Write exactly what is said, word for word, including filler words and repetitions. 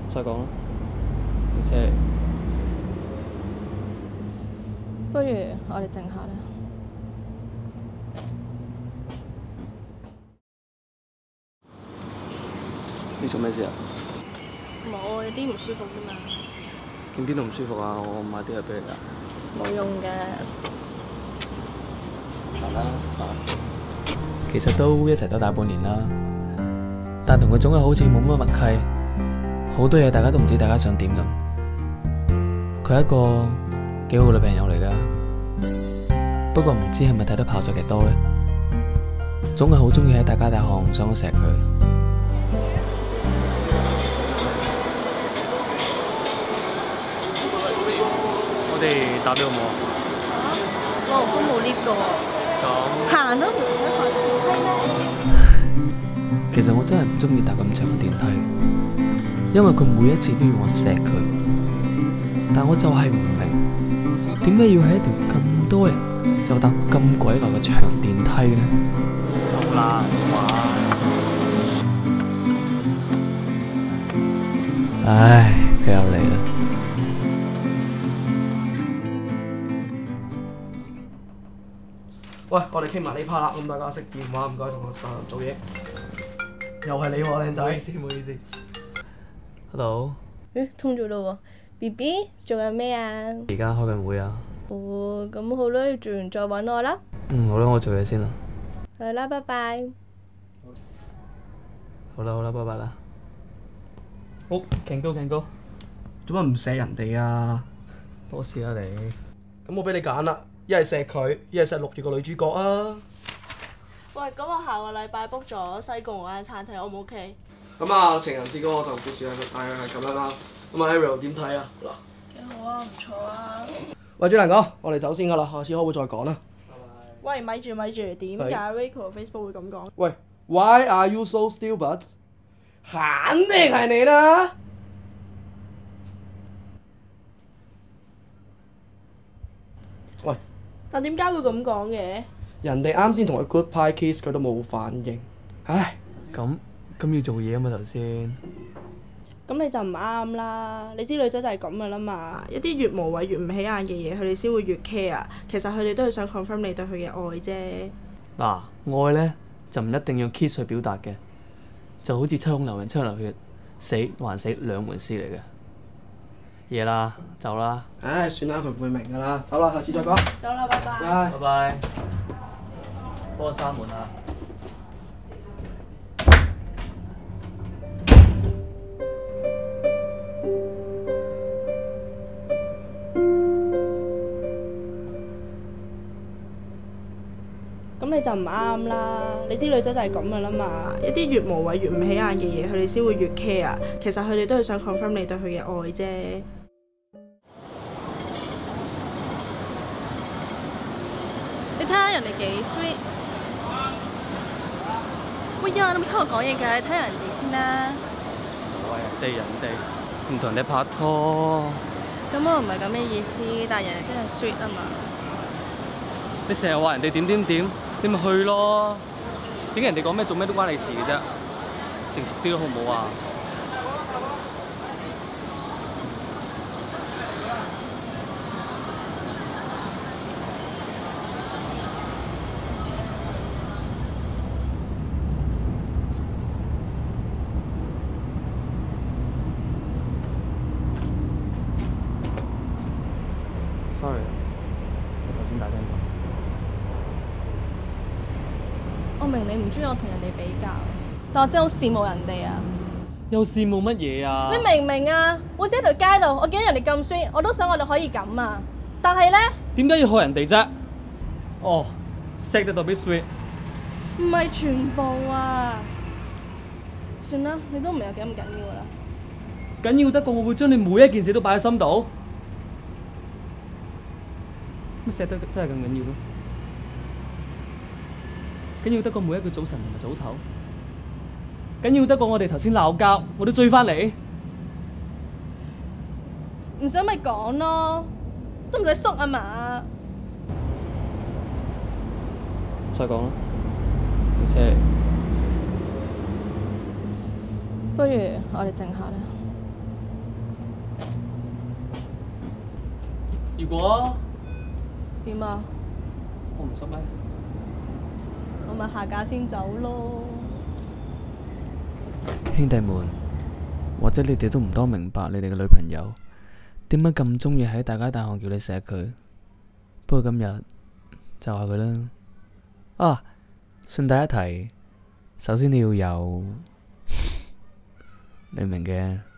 再講啦，你車嚟。 不如我哋靜下啦。 你做咩事啊？ 冇，有啲唔舒服啫嘛。 見邊度唔舒服啊？我買啲嘢俾你啊。 冇用嘅。 行啦，食飯。其實都一齊都大半年啦，但同佢總係好似冇乜默契，好多嘢大家都唔知大家想點咁。佢係一個幾好嘅女朋友嚟㗎，不過唔知係咪睇得泡菜劇多咧，總係好中意喺大街大巷想我錫佢。我哋打俾好唔好啊？ 我豪峰冇 lift 㗎咁行都唔使抬電梯咩？ 其實我真係唔中意搭咁長嘅電梯，因為佢每一次都要我錫佢，但我就係唔明，點解要喺一條咁多人又搭咁鬼耐嘅長電梯呢？好啦，唉，佢又嚟啦。 喂，我哋傾埋呢 part 啦，咁大家熄電話，唔該同我誒做嘢。又係你喎，靚仔。 唔好意思，唔好意思。Hello。 誒，通咗咯喎 ，B B 做緊咩啊？ 而家開緊會啊。 哦，咁好啦，你做完再揾我啦。 嗯，好啦，我做嘢先啦。 係啦，拜拜。 好啦好啦，拜拜啦。好，勁高勁高。 做乜唔錫人哋啊？ 多事啦你。 咁我俾你揀啦，一係錫佢，一係錫六月個女主角啊。 喂，咁我下個禮拜 book 咗西貢嗰間餐廳，O 唔 OK？ 咁啊，情人節嗰個就故事係大約係咁樣啦。咁啊 ，Ariel 點睇啊？嗱， 幾好啊，唔錯啊。 喂，主能哥，我哋走先噶啦，下次開會再講啦。 喂，咪住咪住，點解 Rachel Facebook 會咁講？ 喂 ，Why are you so stupid？肯定係你啦。喂， 但點解會咁講嘅？ 人哋啱先同佢 goodbye kiss，佢都冇反應。唉， 咁咁要做嘢啊嘛頭先。 咁你就唔啱啦！你知女仔就係咁噶啦嘛，一啲越無謂越唔起眼嘅嘢，佢哋先會越 care。其實佢哋都係想 confirm 你對佢嘅愛啫。 嗱，愛咧就唔一定要 kiss 去表達嘅，就好似七孔流人七孔流血，死還死兩回事嚟嘅。嘢啦，走啦。 唉，算啦，佢唔會明噶啦。走啦，下次再講。 走啦，拜拜。 拜拜拜。幫我閂門啊！ 咁你就唔啱啦！你知女仔就係咁噶啦嘛，一啲越無謂越唔起眼嘅嘢，佢哋先會越 care。其實佢哋都係想 confirm 你對佢嘅愛啫。 你睇下人哋幾 sweet。喂呀，你冇聽我講嘢㗎，你睇下人哋先啦。 所謂人哋人哋唔同人哋拍拖。 咁我唔係咁嘅意思，但係人哋都係 sweet 啊嘛。 你成日話人哋點點點，你咪去咯。點解人哋講咩做咩都關你事嘅啫？成熟啲咯，好唔好啊？Sorry，我頭先打聲咗。 我明你唔中意我同人哋比較，但我真係好羨慕人哋啊！ 又羨慕乜嘢啊？ 你明唔明啊？我喺條街度，我見到人哋咁 sweet，我都想我哋可以咁啊！但係咧， 點解要害人哋啫？哦，識得到啲 sweet。 唔係全部啊！算啦，你都唔係有幾咁緊要啦。 緊要得過我會將你每一件事都擺喺心度？乜錫得真係咁緊要咩？緊要得過每一個早晨同埋早唞？緊要得過我哋頭先鬧交，我都追翻嚟？ 唔想咪講咯，都唔使縮啊嘛。 再講啦，你車嚟。 不如我哋靜下啦。 如果點啊？ 我唔熟呢？ 我咪下架先走咯。 兄弟們，或者你哋都唔多明白你哋嘅女朋友點解咁鍾意喺大街大巷叫你錫佢。不過今日就話佢啦。啊，順帶一提，首先你要有，你明嘅。